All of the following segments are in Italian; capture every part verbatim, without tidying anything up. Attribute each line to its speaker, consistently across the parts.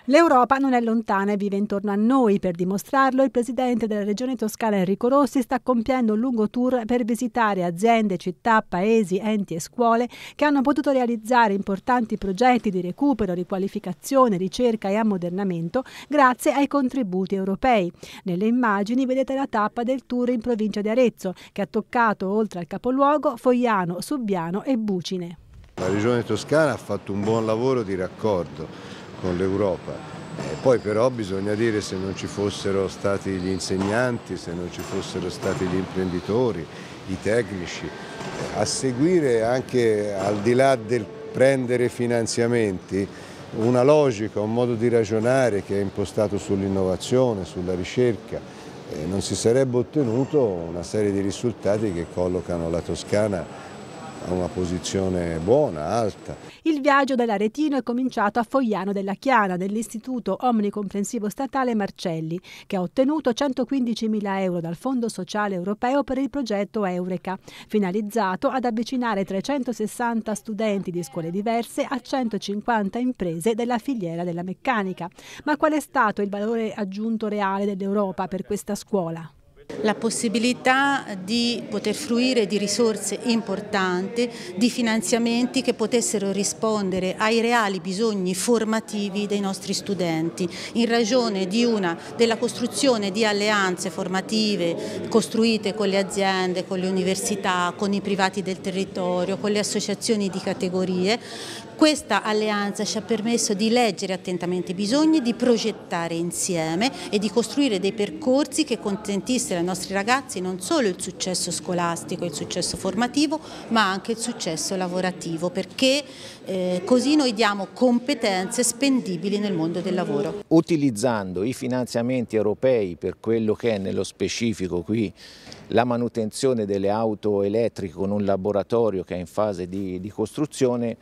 Speaker 1: L'Europa non è lontana e vive intorno a noi. Per dimostrarlo, il presidente della regione toscana Enrico Rossi sta compiendo un lungo tour per visitare aziende, città, paesi, enti e scuole che hanno potuto realizzare importanti progetti di recupero, riqualificazione, ricerca e ammodernamento grazie ai contributi europei. Nelle immagini vedete la tappa del tour in provincia di Arezzo, che ha toccato, oltre al capoluogo, Fogliano, Subbiano e Bucine.
Speaker 2: La regione toscana ha fatto un buon lavoro di raccordo con l'Europa, eh, poi però bisogna dire se non ci fossero stati gli insegnanti, se non ci fossero stati gli imprenditori, i tecnici, eh, a seguire anche al di là del prendere finanziamenti una logica, un modo di ragionare che è impostato sull'innovazione, sulla ricerca, eh, non si sarebbe ottenuto una serie di risultati che collocano la Toscana a una posizione buona, alta.
Speaker 1: Il viaggio dell'aretino è cominciato a Fogliano della Chiana, dell'Istituto Omnicomprensivo Statale Marcelli, che ha ottenuto centoquindicimila euro dal Fondo Sociale Europeo per il progetto Eureka, finalizzato ad avvicinare trecentosessanta studenti di scuole diverse a centocinquanta imprese della filiera della meccanica. Ma qual è stato il valore aggiunto reale dell'Europa per questa scuola?
Speaker 3: La possibilità di poter fruire di risorse importanti, di finanziamenti che potessero rispondere ai reali bisogni formativi dei nostri studenti, in ragione di una, della costruzione di alleanze formative costruite con le aziende, con le università, con i privati del territorio, con le associazioni di categorie. Questa alleanza ci ha permesso di leggere attentamente i bisogni, di progettare insieme e di costruire dei percorsi che consentissero ai nostri ragazzi non solo il successo scolastico, il successo formativo, ma anche il successo lavorativo, perché eh, così noi diamo competenze spendibili nel mondo del lavoro.
Speaker 4: Utilizzando i finanziamenti europei per quello che è nello specifico qui la manutenzione delle auto elettriche con un laboratorio che è in fase di, di costruzione,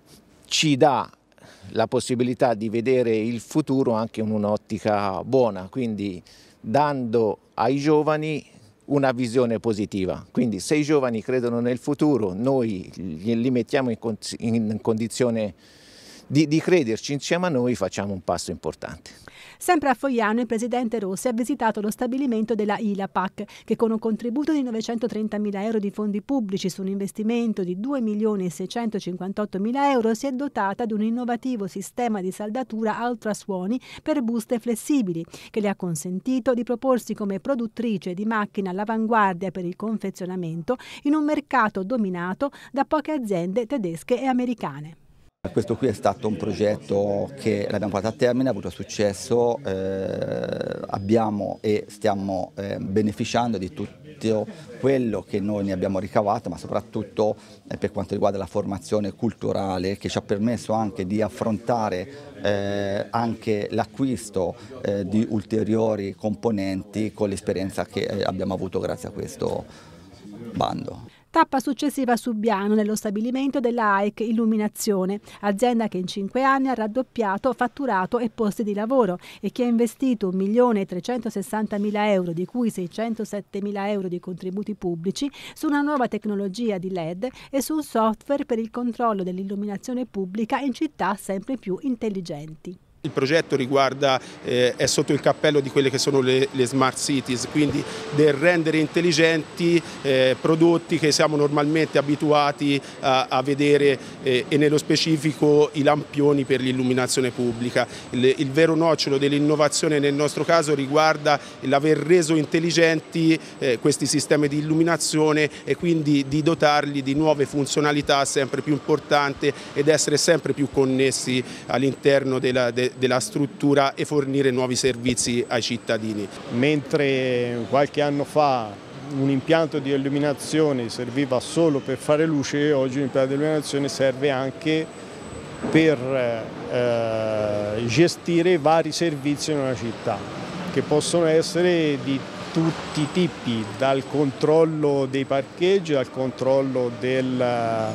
Speaker 4: ci dà la possibilità di vedere il futuro anche in un'ottica buona, quindi dando ai giovani una visione positiva. Quindi se i giovani credono nel futuro, noi li mettiamo in, in condizione di, di crederci insieme a noi, facciamo un passo importante.
Speaker 1: Sempre a Fogliano il presidente Rossi ha visitato lo stabilimento della I L A P A C, che con un contributo di novecentotrentamila euro di fondi pubblici su un investimento di due milioni seicentocinquantottomila euro si è dotata di un innovativo sistema di saldatura a ultrasuoni per buste flessibili, che le ha consentito di proporsi come produttrice di macchine all'avanguardia per il confezionamento in un mercato dominato da poche aziende tedesche e americane.
Speaker 5: Questo qui è stato un progetto che l'abbiamo portato a termine, ha avuto successo, eh, abbiamo e stiamo eh, beneficiando di tutto quello che noi ne abbiamo ricavato, ma soprattutto eh, per quanto riguarda la formazione culturale, che ci ha permesso anche di affrontare eh, anche l'acquisto eh, di ulteriori componenti con l'esperienza che eh, abbiamo avuto grazie a questo bando.
Speaker 1: Tappa successiva a Subbiano, nello stabilimento della A E C Illuminazione, azienda che in cinque anni ha raddoppiato fatturato e posti di lavoro e che ha investito un milione trecentosessantamila euro, di cui seicentosettemila euro di contributi pubblici, su una nuova tecnologia di L E D e su un software per il controllo dell'illuminazione pubblica in città sempre più intelligenti.
Speaker 6: Il progetto riguarda, eh, è sotto il cappello di quelle che sono le, le smart cities, quindi del rendere intelligenti eh, prodotti che siamo normalmente abituati a, a vedere eh, e nello specifico i lampioni per l'illuminazione pubblica. Il, il vero nocciolo dell'innovazione nel nostro caso riguarda l'aver reso intelligenti eh, questi sistemi di illuminazione e quindi di dotarli di nuove funzionalità sempre più importanti ed essere sempre più connessi all'interno della de, della struttura e fornire nuovi servizi ai cittadini.
Speaker 7: Mentre qualche anno fa un impianto di illuminazione serviva solo per fare luce, oggi un impianto di illuminazione serve anche per eh, gestire vari servizi in una città, che possono essere di tutti i tipi, dal controllo dei parcheggi, dal controllo del,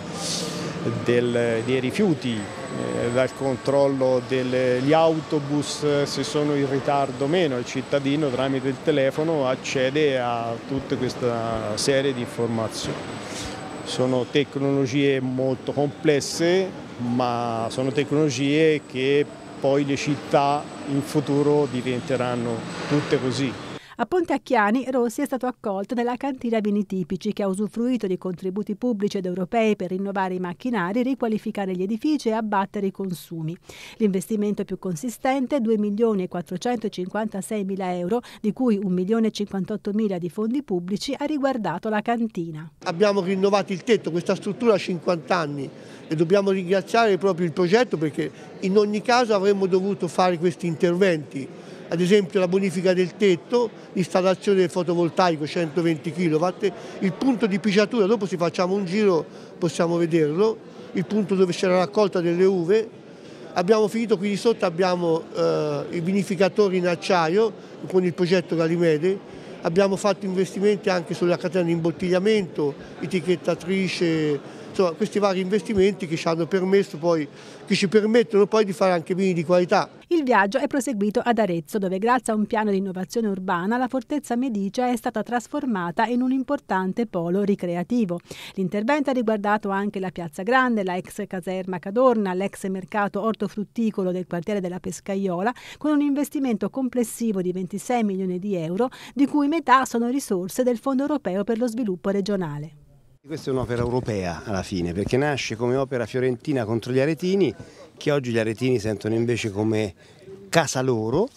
Speaker 7: del, dei rifiuti, eh, dal controllo degli autobus se sono in ritardo o meno. Il cittadino tramite il telefono accede a tutta questa serie di informazioni. Sono tecnologie molto complesse, ma sono tecnologie che poi le città in futuro diventeranno tutte così.
Speaker 1: A Ponte Acchiani Rossi è stato accolto nella cantina Vini Tipici, che ha usufruito di contributi pubblici ed europei per rinnovare i macchinari, riqualificare gli edifici e abbattere i consumi. L'investimento più consistente, due milioni e quattrocentocinquantasei mila euro, di cui un milione e cinquantotto mila di fondi pubblici, ha riguardato la cantina.
Speaker 8: Abbiamo rinnovato il tetto, questa struttura ha cinquanta anni e dobbiamo ringraziare proprio il progetto, perché in ogni caso avremmo dovuto fare questi interventi. Ad esempio la bonifica del tetto, l'installazione del fotovoltaico centoventi chilowatt, il punto di picciatura, dopo se facciamo un giro possiamo vederlo, il punto dove c'è la raccolta delle uve. Abbiamo finito qui di sotto, abbiamo eh, i vinificatori in acciaio con il progetto Galimede, abbiamo fatto investimenti anche sulla catena di imbottigliamento, etichettatrice, insomma questi vari investimenti che ci hanno permesso poi, che ci permettono poi di fare anche vini di qualità.
Speaker 1: Il viaggio è proseguito ad Arezzo, dove grazie a un piano di innovazione urbana la Fortezza Medicea è stata trasformata in un importante polo ricreativo. L'intervento ha riguardato anche la Piazza Grande, la ex caserma Cadorna, l'ex mercato ortofrutticolo del quartiere della Pescaiola, con un investimento complessivo di ventisei milioni di euro, di cui metà sono risorse del Fondo Europeo per lo Sviluppo Regionale.
Speaker 9: Questa è un'opera europea alla fine, perché nasce come opera fiorentina contro gli aretini, che oggi gli aretini sentono invece come casa loro,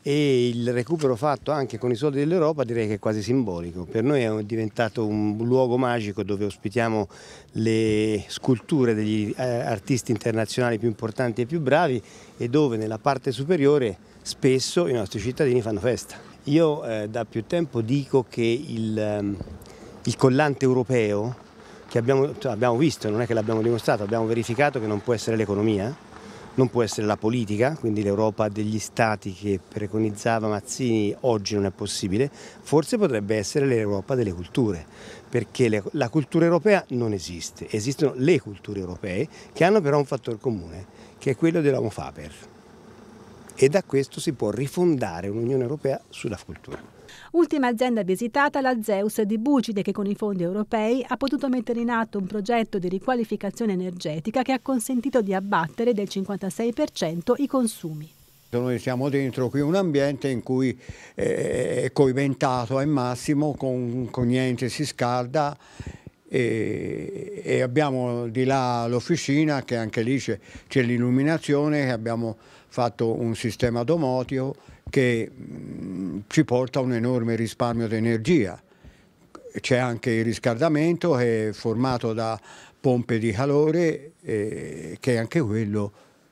Speaker 9: e il recupero fatto anche con i soldi dell'Europa direi che è quasi simbolico. Per noi è diventato un luogo magico dove ospitiamo le sculture degli artisti internazionali più importanti e più bravi, e dove nella parte superiore spesso i nostri cittadini fanno festa. Io eh, da più tempo dico che il... Il collante europeo che abbiamo, cioè abbiamo visto, non è che l'abbiamo dimostrato, abbiamo verificato che non può essere l'economia, non può essere la politica, quindi l'Europa degli stati che preconizzava Mazzini oggi non è possibile, forse potrebbe essere l'Europa delle culture, perché le, la cultura europea non esiste, esistono le culture europee che hanno però un fattore comune, che è quello dell'homo faber, e da questo si può rifondare un'Unione Europea sulla cultura.
Speaker 1: Ultima azienda visitata, la Zeus di Bucide, che con i fondi europei ha potuto mettere in atto un progetto di riqualificazione energetica che ha consentito di abbattere del cinquantasei per cento i consumi.
Speaker 10: Noi siamo dentro qui un ambiente in cui è coibentato al massimo, con, con niente si scalda, e, e abbiamo di là l'officina, che anche lì c'è l'illuminazione, abbiamo fatto un sistema domotico che mh, ci porta a un enorme risparmio di energia. C'è anche il riscaldamento, che è formato da pompe di calore, eh, che anche quello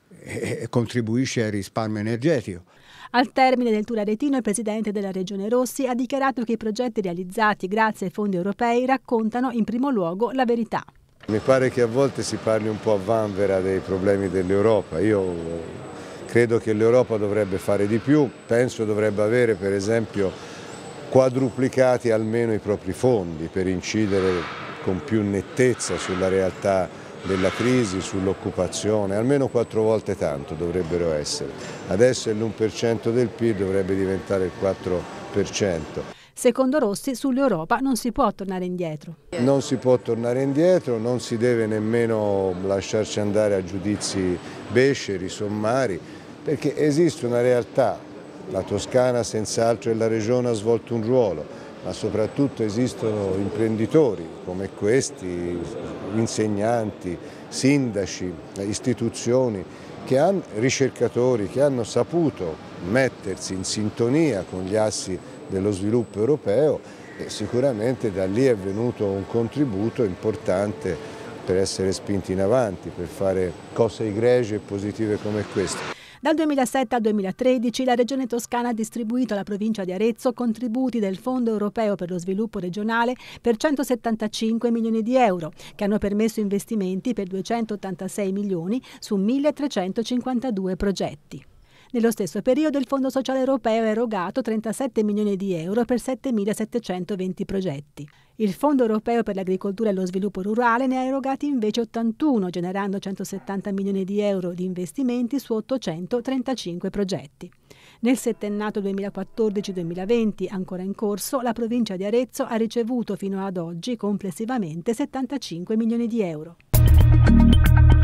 Speaker 10: eh, contribuisce al risparmio energetico.
Speaker 1: Al termine del tour aretino, il presidente della Regione Rossi ha dichiarato che i progetti realizzati grazie ai fondi europei raccontano in primo luogo la verità.
Speaker 2: Mi pare che a volte si parli un po' a vanvera dei problemi dell'Europa. Io credo che l'Europa dovrebbe fare di più, penso dovrebbe avere per esempio quadruplicati almeno i propri fondi per incidere con più nettezza sulla realtà della crisi, sull'occupazione, almeno quattro volte tanto dovrebbero essere. Adesso è l'uno per cento del P I L, dovrebbe diventare il quattro per cento.
Speaker 1: Secondo Rossi, sull'Europa non si può tornare indietro.
Speaker 2: Non si può tornare indietro, non si deve nemmeno lasciarci andare a giudizi beceri, sommari, perché esiste una realtà, la Toscana senz'altro e la Regione ha svolto un ruolo, ma soprattutto esistono imprenditori come questi, insegnanti, sindaci, istituzioni, che hanno, ricercatori che hanno saputo mettersi in sintonia con gli assi dello sviluppo europeo, e sicuramente da lì è venuto un contributo importante per essere spinti in avanti, per fare cose egregie e positive come queste.
Speaker 1: Dal duemilasette al duemilatredici la Regione Toscana ha distribuito alla provincia di Arezzo contributi del Fondo Europeo per lo Sviluppo Regionale per centosettantacinque milioni di euro, che hanno permesso investimenti per duecentottantasei milioni su milletrecentocinquantadue progetti. Nello stesso periodo il Fondo Sociale Europeo ha erogato trentasette milioni di euro per settemilasettecentoventi progetti. Il Fondo Europeo per l'Agricoltura e lo Sviluppo Rurale ne ha erogati invece ottantuno, generando centosettanta milioni di euro di investimenti su ottocentotrentacinque progetti. Nel settennato duemilaquattordici duemilaventi, ancora in corso, la provincia di Arezzo ha ricevuto fino ad oggi complessivamente settantacinque milioni di euro.